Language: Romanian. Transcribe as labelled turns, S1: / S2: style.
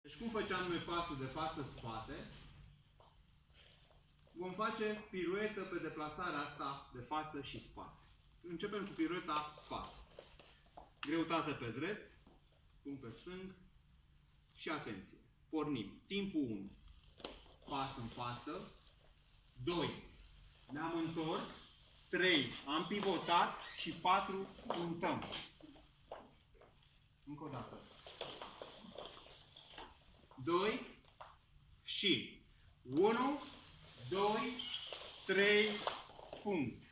S1: Deci cum făceam noi pasul de față-spate, vom face piruetă pe deplasarea asta de față și spate. Începem cu pirueta față. Greutate pe drept, punct pe stâng și atenție. Pornim. Timpul 1. Pas în față. 2. Ne-am întors. 3. Am pivotat și 4. Puntăm. Încă o dată. 2 și 1, 2, 3, punct.